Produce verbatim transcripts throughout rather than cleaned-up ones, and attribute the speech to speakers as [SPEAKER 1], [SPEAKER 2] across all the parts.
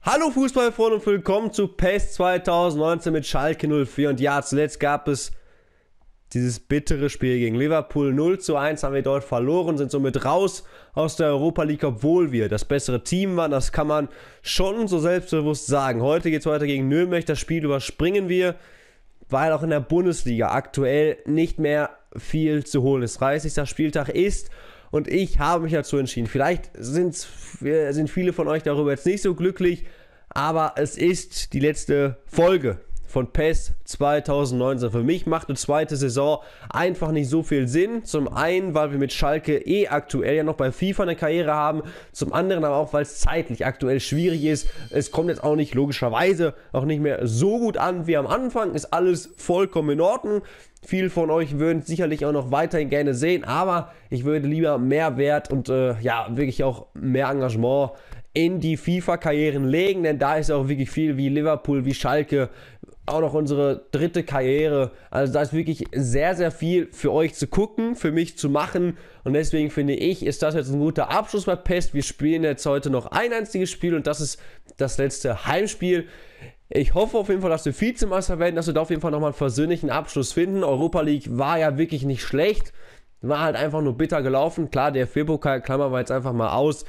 [SPEAKER 1] Hallo Fußballfreunde und willkommen zu PES zwanzig neunzehn mit Schalke null vier. Und ja, zuletzt gab es dieses bittere Spiel gegen Liverpool. null zu eins haben wir dort verloren, sind somit raus aus der Europa League, obwohl wir das bessere Team waren. Das kann man schon so selbstbewusst sagen. Heute geht es weiter gegen Nürnberg. Das Spiel überspringen wir, weil auch in der Bundesliga aktuell nicht mehr viel zu holen ist. dreißigster Spieltag ist und ich habe mich dazu entschieden. Vielleicht sind's, sind viele von euch darüber jetzt nicht so glücklich, aber es ist die letzte Folge von PES zwanzig neunzehn. Für mich macht eine zweite Saison einfach nicht so viel Sinn. Zum einen, weil wir mit Schalke eh aktuell ja noch bei FIFA eine Karriere haben. Zum anderen aber auch, weil es zeitlich aktuell schwierig ist. Es kommt jetzt auch nicht logischerweise auch nicht mehr so gut an wie am Anfang. Ist alles vollkommen in Ordnung. Viele von euch würden sicherlich auch noch weiterhin gerne sehen, aber ich würde lieber mehr Wert und äh, ja, wirklich auch mehr Engagement in die FIFA-Karrieren legen, denn da ist auch wirklich viel wie Liverpool, wie Schalke, auch noch unsere dritte Karriere. Also da ist wirklich sehr, sehr viel für euch zu gucken, für mich zu machen und deswegen finde ich, ist das jetzt ein guter Abschluss bei PES. Wir spielen jetzt heute noch ein einziges Spiel und das ist das letzte Heimspiel. Ich hoffe auf jeden Fall, dass wir Vizemeister werden, dass wir da auf jeden Fall nochmal einen versöhnlichen Abschluss finden. Europa League war ja wirklich nicht schlecht, war halt einfach nur bitter gelaufen. Klar, der D F B-Pokal klammern wir jetzt einfach mal aus.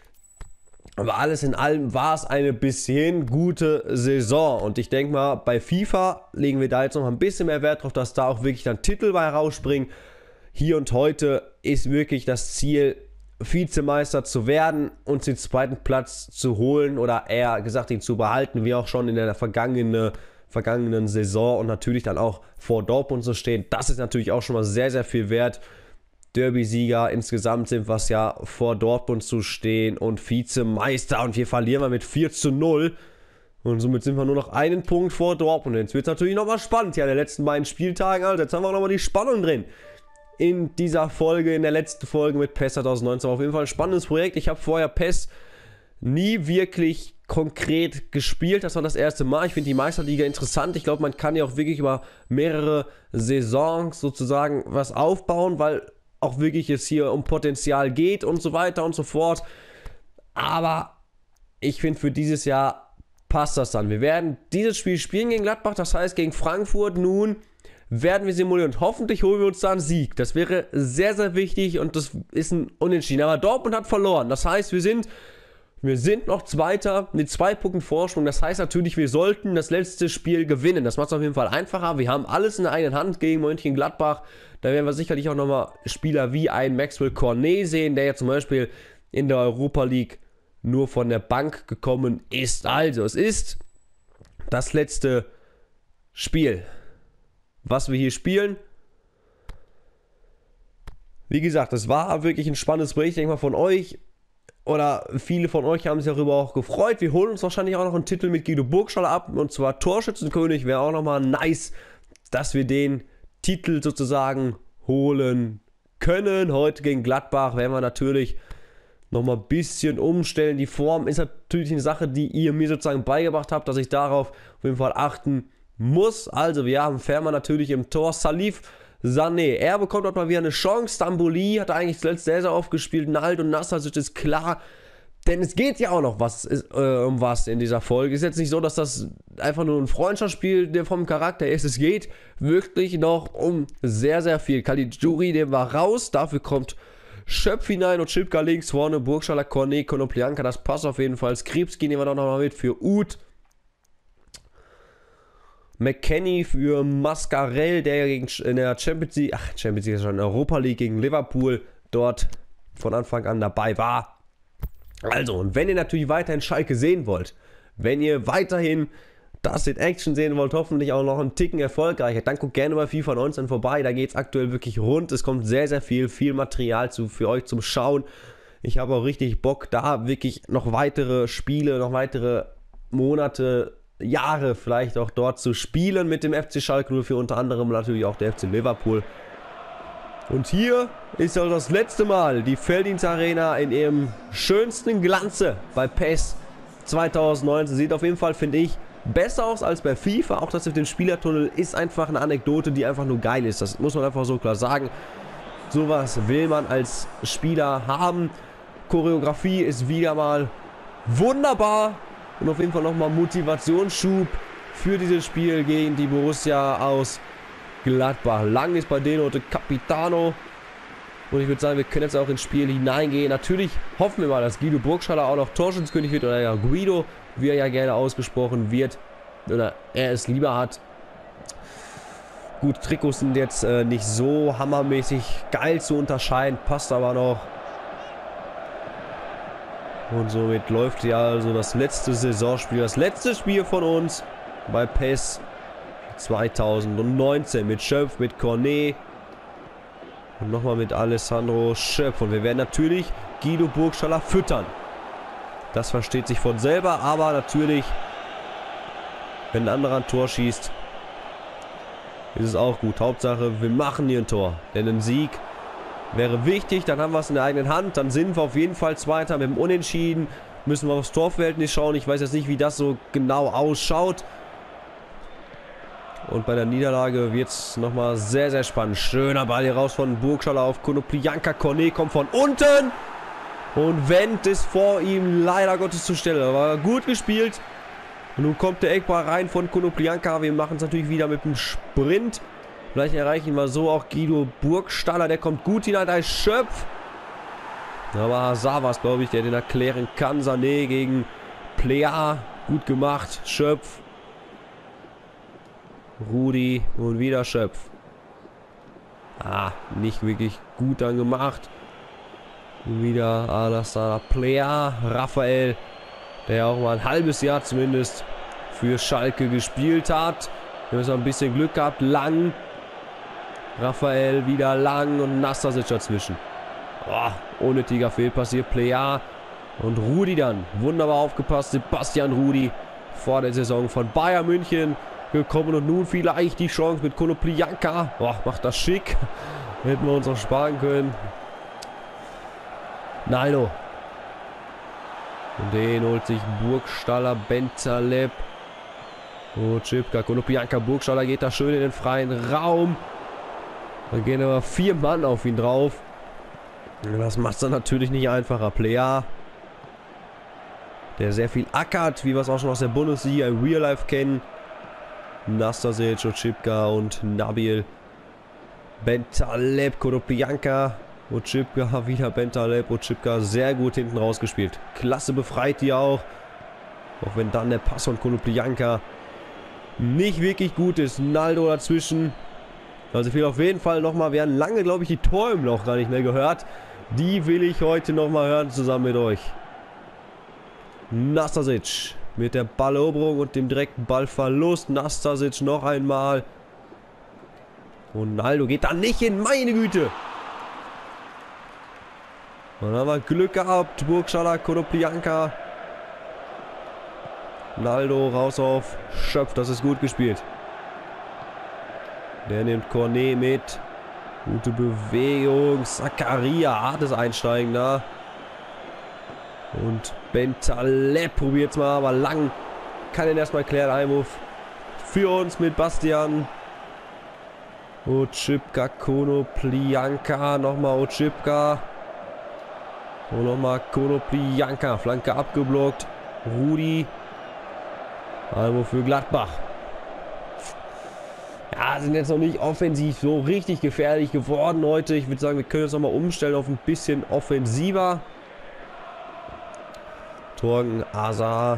[SPEAKER 1] Aber alles in allem war es eine bis hierhin gute Saison. Und ich denke mal, bei FIFA legen wir da jetzt noch mal ein bisschen mehr Wert drauf, dass da auch wirklich dann Titel bei rausspringen. Hier und heute ist wirklich das Ziel, Vizemeister zu werden und den zweiten Platz zu holen oder eher gesagt ihn zu behalten, wie auch schon in der vergangenen, vergangenen Saison und natürlich dann auch vor Dortmund zu stehen. Das ist natürlich auch schon mal sehr, sehr viel wert. Derby-Sieger insgesamt sind wir es ja, vor Dortmund zu stehen und Vizemeister und wir verlieren mal mit vier zu null und somit sind wir nur noch einen Punkt vor Dortmund. Jetzt wird es natürlich nochmal spannend hier an den letzten beiden Spieltagen, also jetzt haben wir nochmal die Spannung drin in dieser Folge, in der letzten Folge mit PES zwanzig neunzehn. Auf jeden Fall ein spannendes Projekt. Ich habe vorher PES nie wirklich konkret gespielt, das war das erste Mal. Ich finde die Meisterliga interessant. Ich glaube, man kann ja auch wirklich über mehrere Saisons sozusagen was aufbauen, weil auch wirklich es hier um Potenzial geht und so weiter und so fort. Aber ich finde, für dieses Jahr passt das dann. Wir werden dieses Spiel spielen gegen Gladbach, das heißt gegen Frankfurt. Nun werden wir simulieren und hoffentlich holen wir uns da einen Sieg. Das wäre sehr, sehr wichtig und das ist ein Unentschieden. Aber Dortmund hat verloren. Das heißt, wir sind, wir sind noch Zweiter mit zwei Punkten Vorsprung. Das heißt natürlich, wir sollten das letzte Spiel gewinnen. Das macht es auf jeden Fall einfacher. Wir haben alles in der eigenen Hand gegen Mönchengladbach. Da werden wir sicherlich auch nochmal Spieler wie ein Maxwell Cornet sehen, der ja zum Beispiel in der Europa League nur von der Bank gekommen ist. Also, es ist das letzte Spiel, was wir hier spielen. Wie gesagt, es war wirklich ein spannendes Projekt. Ich denke mal von euch oder viele von euch haben sich darüber auch gefreut. Wir holen uns wahrscheinlich auch noch einen Titel mit Guido Burgstaller ab und zwar Torschützenkönig. Wäre auch nochmal nice, dass wir den Titel sozusagen holen können. Heute gegen Gladbach werden wir natürlich nochmal ein bisschen umstellen. Die Form ist natürlich eine Sache, die ihr mir sozusagen beigebracht habt, dass ich darauf auf jeden Fall achten muss. Also wir haben Fährmann natürlich im Tor, Salif Sané. Er bekommt dort mal wieder eine Chance. Stambouli hat eigentlich zuletzt sehr, sehr oft gespielt. Nald und Nastasic ist klar. Denn es geht ja auch noch was, ist, äh, um was in dieser Folge. Ist jetzt nicht so, dass das einfach nur ein Freundschaftsspiel der vom Charakter ist. Es geht wirklich noch um sehr, sehr viel. Caligiuri, der war raus. Dafür kommt Schöpf hinein und Schipka links vorne. Burgstaller, Cornet, Konoplyanka. Das passt auf jeden Fall. Skripski nehmen wir doch noch mal mit für Uth. McKennie für Mascarell, der ja gegen, in der Champions League, ach, Champions League ist schon in Europa League gegen Liverpool dort von Anfang an dabei war. Also, und wenn ihr natürlich weiterhin Schalke sehen wollt, wenn ihr weiterhin das in Action sehen wollt, hoffentlich auch noch einen Ticken erfolgreicher, dann guckt gerne bei FIFA neunzehn vorbei, da geht es aktuell wirklich rund, es kommt sehr, sehr viel, viel Material zu, für euch zum Schauen. Ich habe auch richtig Bock, da wirklich noch weitere Spiele, noch weitere Monate, Jahre vielleicht auch dort zu spielen mit dem F C Schalke null vier, unter anderem natürlich auch der F C Liverpool. Und hier ist also das letzte Mal die Felddienst Arena in ihrem schönsten Glanze bei PES zwanzig neunzehn. Sieht auf jeden Fall, finde ich, besser aus als bei FIFA. Auch das mit dem Spielertunnel ist einfach eine Anekdote, die einfach nur geil ist. Das muss man einfach so klar sagen. Sowas will man als Spieler haben. Choreografie ist wieder mal wunderbar. Und auf jeden Fall nochmal Motivationsschub für dieses Spiel gegen die Borussia aus Gladbach. Lang ist bei denen heute Capitano. Und ich würde sagen, wir können jetzt auch ins Spiel hineingehen. Natürlich hoffen wir mal, dass Guido Burgstaller auch noch Torschützenkönig wird. Oder ja, Guido, wie er ja gerne ausgesprochen wird. Oder er es lieber hat. Gut, Trikots sind jetzt äh, nicht so hammermäßig geil zu unterscheiden. Passt aber noch. Und somit läuft ja also das letzte Saisonspiel. Das letzte Spiel von uns bei PES zweitausendneunzehn. Mit Schöpf, mit Cornet. Und nochmal mit Alessandro Schöpf. Und wir werden natürlich Guido Burgstaller füttern. Das versteht sich von selber. Aber natürlich, wenn ein anderer ein Tor schießt, ist es auch gut. Hauptsache, wir machen hier ein Tor. Denn ein Sieg wäre wichtig. Dann haben wir es in der eigenen Hand. Dann sind wir auf jeden Fall Zweiter mit dem Unentschieden. Müssen wir aufs Torverhältnis schauen. Ich weiß jetzt nicht, wie das so genau ausschaut. Und bei der Niederlage wird es nochmal sehr, sehr spannend. Schöner Ball hier raus von Burgstaller auf Konoplyanka. Cornet kommt von unten. Und Wendt ist vor ihm leider Gottes zur Stelle. War gut gespielt. Und nun kommt der Eckball rein von Konoplyanka. Wir machen es natürlich wieder mit dem Sprint. Vielleicht erreichen wir so auch Guido Burgstaller. Der kommt gut hinein. Da ist Schöpf. Aber Hazard war es, glaube ich, der den erklären kann. Sané gegen Plea. Gut gemacht. Schöpf. Rudi und wieder Schöpf. Ah, nicht wirklich gut dann gemacht. Und wieder Alassane Plea. Raphael, der auch mal ein halbes Jahr zumindest für Schalke gespielt hat. Wir haben ein bisschen Glück gehabt. Lang. Raphael wieder lang und Nastasic dazwischen. Oh, unnötiger Fehlpass hier. Plea und Rudi dann. Wunderbar aufgepasst. Sebastian Rudi vor der Saison von Bayern München gekommen und nun vielleicht die Chance mit Konoplyanka. Boah, macht das schick. Hätten wir uns auch sparen können. Naldo. Und den holt sich Burgstaller, Bentaleb. Oh, Chipka, Konoplyanka, Burgstaller geht da schön in den freien Raum. Da gehen aber vier Mann auf ihn drauf. Das macht es dann natürlich nicht einfacher. Plea, der sehr viel ackert, wie wir es auch schon aus der Bundesliga im Real Life kennen. Nastasic, Ochipka und Nabil. Bentaleb, Konoplyanka, Ochipka, wieder Bentaleb, Ochipka, sehr gut hinten rausgespielt. Klasse befreit die auch. Auch wenn dann der Pass von Konoplyanka nicht wirklich gut ist. Naldo dazwischen. Also ich will auf jeden Fall nochmal, wir haben lange, glaube ich, die Tore noch gar nicht mehr gehört. Die will ich heute nochmal hören, zusammen mit euch. Nastasic mit der Balleroberung und dem direkten Ballverlust. Nastasic noch einmal. Ronaldo geht da nicht hin, meine Güte. Dann haben wir Glück gehabt. Burgstaller, Konoplyanka. Naldo raus auf Schöpf, das ist gut gespielt. Der nimmt Cornet mit. Gute Bewegung. Zakaria, hartes Einsteigen da. Und Bentaleb probiert es mal, aber lang. Kann ihn erstmal klären. Einwurf für uns mit Bastian. Ochipka, Konoplyanka. Nochmal Ochipka. Und nochmal Konoplyanka. Flanke abgeblockt. Rudi. Einwurf für Gladbach. Ja, sind jetzt noch nicht offensiv so richtig gefährlich geworden heute. Ich würde sagen, wir können jetzt nochmal umstellen auf ein bisschen offensiver. Torgen, Azar.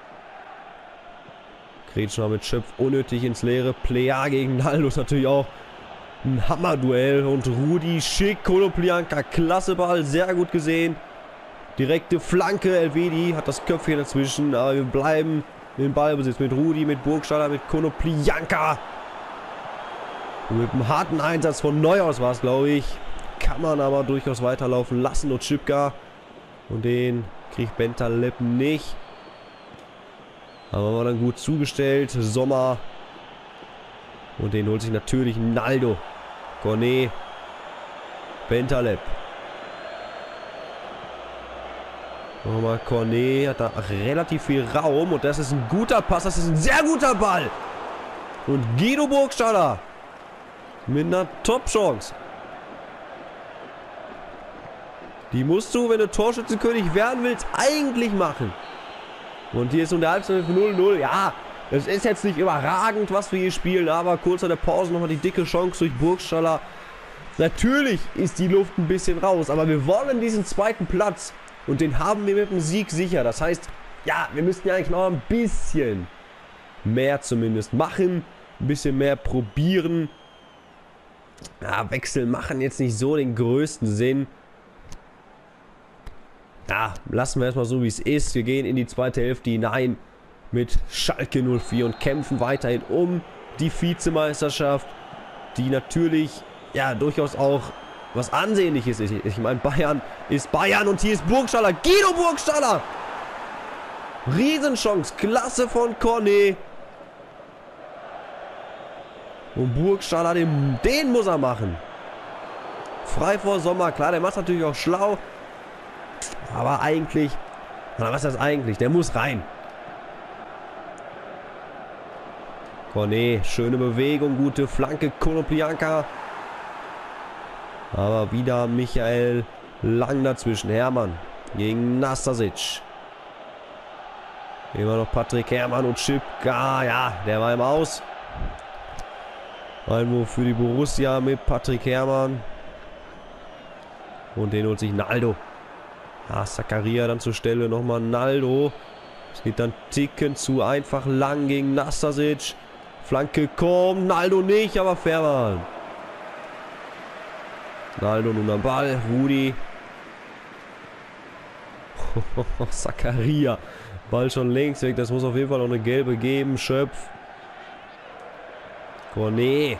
[SPEAKER 1] Kretschner mit Schöpf unnötig ins Leere. Plea gegen Naldo ist natürlich auch ein Hammerduell. Und Rudi schick, Konoplyanka, klasse Ball, sehr gut gesehen. Direkte Flanke, Elvedi hat das Köpfchen dazwischen, aber wir bleiben im Ballbesitz mit Rudi, mit Burgstaller, mit Konoplyanka. Mit einem harten Einsatz von Neuhaus war es, glaube ich. Kann man aber durchaus weiterlaufen lassen. Und Ochipka. Und den kriegt Bentaleb nicht. Aber war dann gut zugestellt. Sommer. Und den holt sich natürlich Naldo. Cornet. Bentaleb. Nochmal Cornet. Hat da relativ viel Raum. Und das ist ein guter Pass. Das ist ein sehr guter Ball. Und Guido Burgstaller. Mit einer Top-Chance. Die musst du, wenn du Torschützenkönig werden willst, eigentlich machen. Und hier ist nun der Halbzeit für null null. Ja, es ist jetzt nicht überragend, was wir hier spielen, aber kurz vor der Pause nochmal die dicke Chance durch Burgstaller. Natürlich ist die Luft ein bisschen raus, aber wir wollen diesen zweiten Platz und den haben wir mit dem Sieg sicher. Das heißt, ja, wir müssten ja eigentlich noch ein bisschen mehr zumindest machen, ein bisschen mehr probieren. Ja, Wechsel machen jetzt nicht so den größten Sinn. Ja, lassen wir erstmal so, wie es ist. Wir gehen in die zweite Hälfte hinein mit Schalke null vier und kämpfen weiterhin um die Vizemeisterschaft, die natürlich, ja, durchaus auch was Ansehnliches ist. Ich meine, Bayern ist Bayern und hier ist Burgstaller. Guido Burgstaller! Riesenchance, klasse von Cornet. Und Burgstaller, den, den muss er machen. Frei vor Sommer, klar, der macht natürlich auch schlau. Aber eigentlich, na, was ist das eigentlich? Der muss rein. Cornet, schöne Bewegung, gute Flanke, Konoplyanka. Aber wieder Michael Lang dazwischen. Hermann gegen Nastasic. Immer noch Patrick Herrmann und Schipka. Ja, der war im Aus. Einwurf für die Borussia mit Patrick Herrmann. Und den holt sich Naldo. Ah, Zakaria dann zur Stelle. Nochmal Naldo. Es geht dann Ticken zu einfach lang gegen Nastasic. Flanke kommt. Naldo nicht, aber Fährmann. Naldo nun am Ball. Rudi. Zakaria. Ball schon links weg. Das muss auf jeden Fall noch eine gelbe geben. Schöpf. Cornet.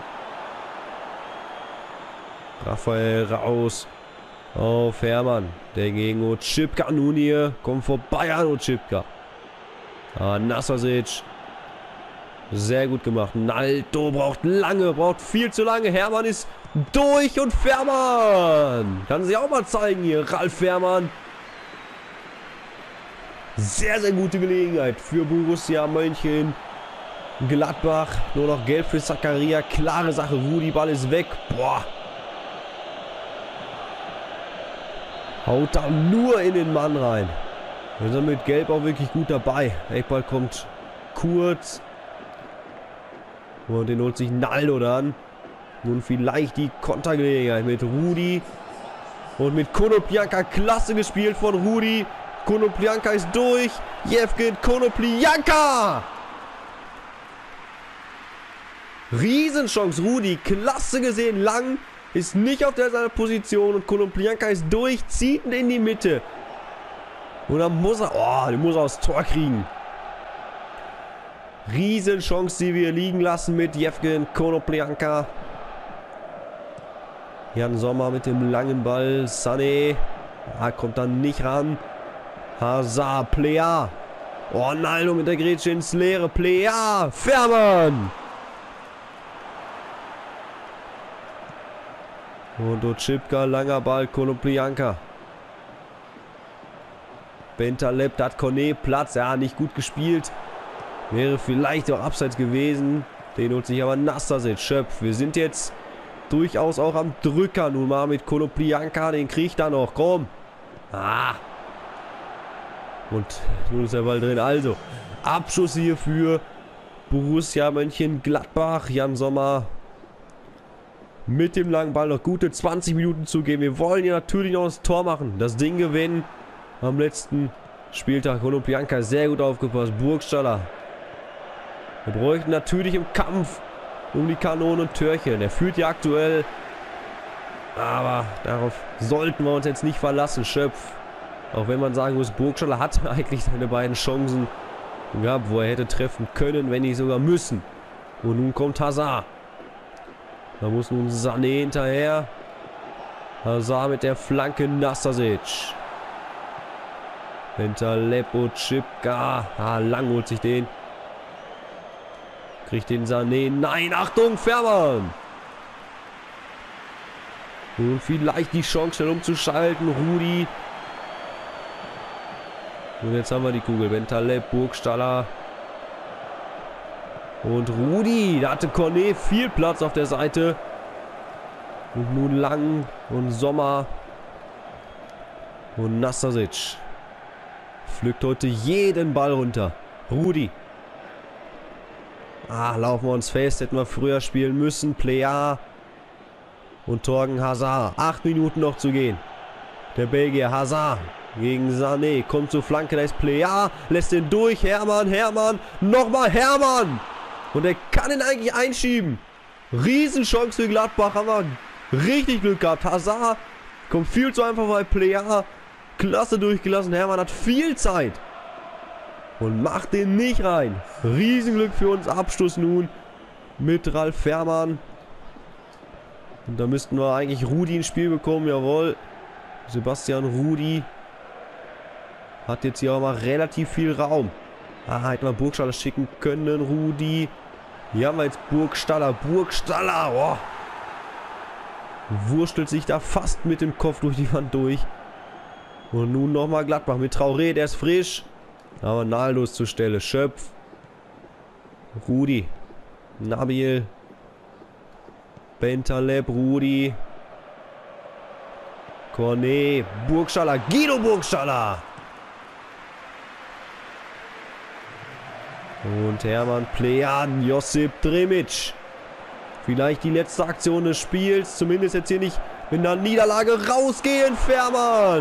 [SPEAKER 1] Raphael raus. Auf Hermann. Der gegen Otschipka nun hier. Kommt vorbei an Otschipka. Ah, Nastasic. Sehr gut gemacht. Naldo braucht lange. Braucht viel zu lange. Hermann ist durch und Fährmann. Kann sich auch mal zeigen hier. Ralf Fährmann. Sehr, sehr gute Gelegenheit für Borussia Mönchengladbach. Nur noch gelb für Zakaria. Klare Sache. Rudi, Ball ist weg. Boah. Haut da nur in den Mann rein. Wir sind mit Gelb auch wirklich gut dabei. Eckball kommt kurz. Und den holt sich Naldo dann. Nun vielleicht die Kontergelegenheit mit Rudi. Und mit Konoplyanka. Klasse gespielt von Rudi. Konoplyanka ist durch. Jevgen Konoplyanka. Riesenchance. Rudi. Klasse gesehen. Lang. Ist nicht auf der seiner Position. Und Konoplyanka ist durch. Zieht ihn in die Mitte. Und dann muss er... Oh, den muss er aufs Tor kriegen. Riesenchance, die wir liegen lassen mit Jevgen Konoplyanka. Jan Sommer mit dem langen Ball. Sané. Ah, kommt dann nicht ran. Hazard. Plea. Oh, Naldo mit der Grätsche ins Leere. Plea. Fährmann. Und Otschipka. Langer Ball. Konoplyanka. Bentaleb. Da hat Cornet Platz. Ja, nicht gut gespielt. Wäre vielleicht auch abseits gewesen. Den holt sich aber Nastasic. Schöpf. Wir sind jetzt durchaus auch am Drücker. Nun mal mit Konoplyanka. Den kriegt er noch. Komm. Ah. Und nun ist der Ball drin. Also, Abschuss hier für Borussia Mönchengladbach. Jan Sommer mit dem langen Ball noch gute zwanzig Minuten zu geben. Wir wollen hier natürlich noch das Tor machen. Das Ding gewinnen. Am letzten Spieltag. Konoplyanka sehr gut aufgepasst. Burgstaller. Wir bräuchten natürlich im Kampf um die Kanonen und Törchen. Er führt ja aktuell. Aber darauf sollten wir uns jetzt nicht verlassen. Schöpf. Auch wenn man sagen muss, Burgstaller hat eigentlich seine beiden Chancen gehabt, wo er hätte treffen können, wenn nicht sogar müssen. Und nun kommt Hazard. Da muss nun Sané hinterher. Hazard mit der Flanke. Nastasic. Hinter Lepo, Chipka. Ah, Lang holt sich den. Kriegt den Sané. Nein, Achtung, Fährmann. Und vielleicht die Chance schnell umzuschalten. Rudi. Und jetzt haben wir die Kugel. Bentaleb, Burgstaller. Und Rudi. Da hatte Cornet viel Platz auf der Seite. Und nun Lang und Sommer. Und Nastasic. Pflückt heute jeden Ball runter. Rudi. Ah, laufen wir uns fest. Hätten wir früher spielen müssen. Plea. Und Thorgan Hazard. Acht Minuten noch zu gehen. Der Belgier Hazard gegen Sané. Kommt zur Flanke. Da ist Plea. Lässt den durch. Hermann, Hermann. Nochmal Hermann. Und er kann ihn eigentlich einschieben. Riesenchance für Gladbach. Haben wir richtig Glück gehabt. Hazard kommt viel zu einfach bei Plea. Klasse durchgelassen. Hermann hat viel Zeit. Und macht den nicht rein. Riesenglück für uns. Abschluss nun mit Ralf Fährmann. Und da müssten wir eigentlich Rudi ins Spiel bekommen. Jawohl. Sebastian Rudi hat jetzt hier auch mal relativ viel Raum. Ah, hätten wir Burgstaller schicken können. Rudi. Hier haben wir jetzt Burgstaller. Burgstaller. Oh. Wurstelt sich da fast mit dem Kopf durch die Wand durch. Und nun nochmal Gladbach mit Traoré. Der ist frisch. Aber Naldo ist zur Stelle. Schöpf. Rudi. Nabil. Bentaleb. Rudi. Cornet. Burgstaller. Guido Burgstaller. Und Hermann Plejan. Josip Dremic. Vielleicht die letzte Aktion des Spiels. Zumindest jetzt hier nicht mit einer Niederlage rausgehen. Fährmann.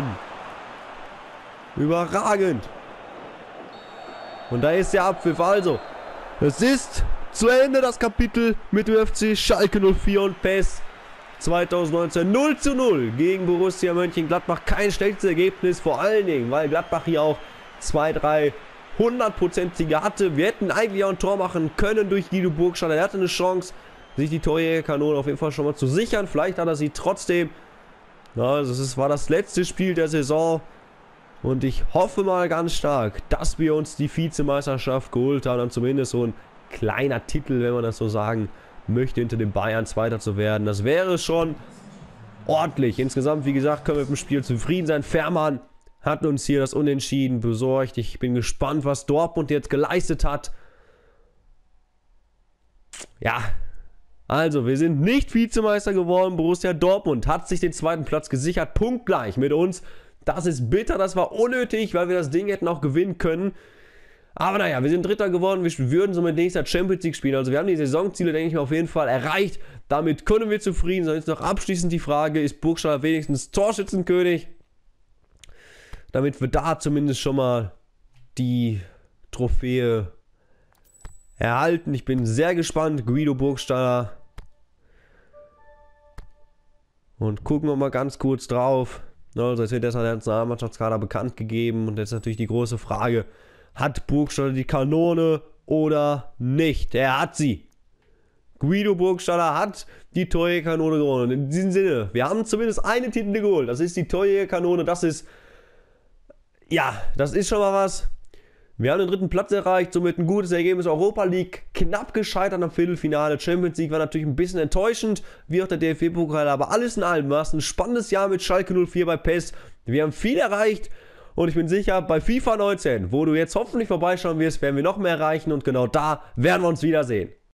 [SPEAKER 1] Überragend. Und da ist der Abpfiff. Also, es ist zu Ende das Kapitel mit dem F C Schalke null vier und P E S zwanzig neunzehn. null zu null gegen Borussia Mönchengladbach. Kein schlechtes Ergebnis, vor allen Dingen, weil Gladbach hier auch zwei, drei hundertprozentige hatte. Wir hätten eigentlich auch ein Tor machen können durch Guido Burgstaller. Er hatte eine Chance, sich die Torjägerkanone auf jeden Fall schon mal zu sichern. Vielleicht hat er sie trotzdem. Ja, also es war das letzte Spiel der Saison. Und ich hoffe mal ganz stark, dass wir uns die Vizemeisterschaft geholt haben. Und zumindest so ein kleiner Titel, wenn man das so sagen möchte, hinter den Bayern Zweiter zu werden. Das wäre schon ordentlich. Insgesamt, wie gesagt, können wir mit dem Spiel zufrieden sein. Fährmann hat uns hier das Unentschieden besorgt. Ich bin gespannt, was Dortmund jetzt geleistet hat. Ja, also wir sind nicht Vizemeister geworden. Borussia Dortmund hat sich den zweiten Platz gesichert. Punktgleich mit uns. Das ist bitter, das war unnötig, weil wir das Ding hätten auch gewinnen können. Aber naja, wir sind Dritter geworden, wir würden somit nächstes Champions League spielen. Also wir haben die Saisonziele, denke ich mal, auf jeden Fall erreicht. Damit können wir zufrieden sein. Jetzt noch abschließend die Frage, ist Burgstaller wenigstens Torschützenkönig? Damit wir da zumindest schon mal die Trophäe erhalten. Ich bin sehr gespannt, Guido Burgstaller. Und gucken wir mal ganz kurz drauf. Also jetzt wird erst der Nationalmannschaftskader bekannt gegeben und jetzt natürlich die große Frage, hat Burgstaller die Kanone oder nicht? Er hat sie. Guido Burgstaller hat die Torjägerkanone gewonnen. In diesem Sinne, wir haben zumindest eine Titel geholt. Das ist die Torjägerkanone, das ist, ja, das ist schon mal was. Wir haben den dritten Platz erreicht, somit ein gutes Ergebnis. Europa League knapp gescheitert am Viertelfinale. Champions League war natürlich ein bisschen enttäuschend, wie auch der D F B-Pokal. Aber alles in allem war es ein spannendes Jahr mit Schalke null vier bei P E S. Wir haben viel erreicht und ich bin sicher, bei FIFA neunzehn, wo du jetzt hoffentlich vorbeischauen wirst, werden wir noch mehr erreichen. Und genau da werden wir uns wiedersehen.